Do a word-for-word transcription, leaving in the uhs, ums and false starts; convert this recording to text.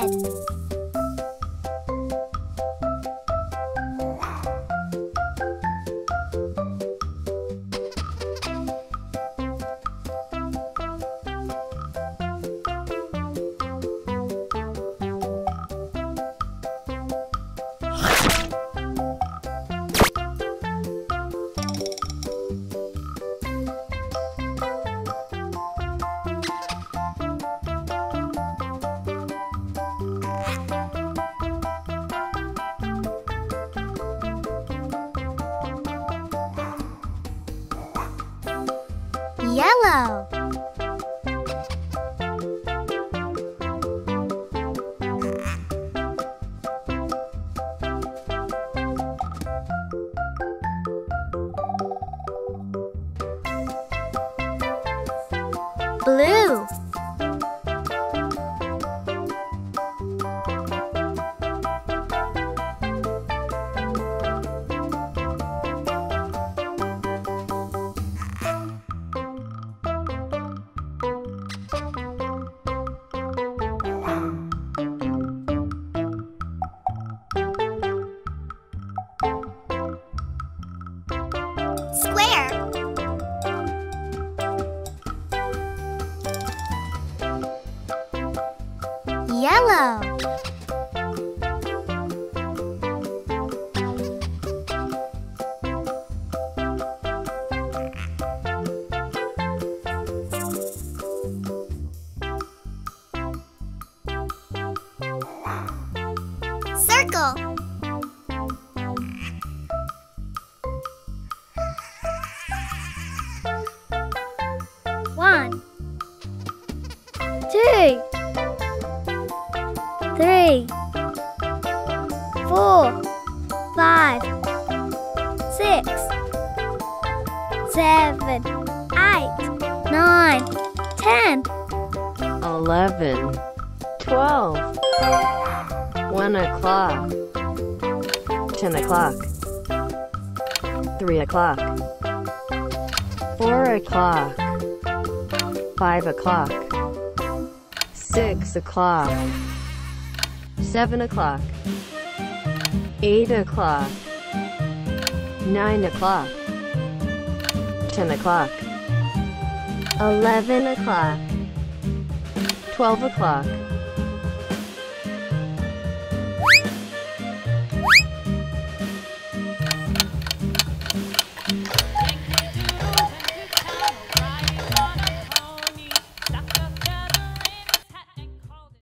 red. Yellow. Blue. Square. Yellow. Circle. One, two, three, four, five, six, seven, eight, nine, ten, eleven, twelve, one o'clock, ten o'clock, three o'clock, four o'clock, five o'clock, six o'clock, seven o'clock, eight o'clock, nine o'clock, ten o'clock, eleven o'clock, twelve o'clock,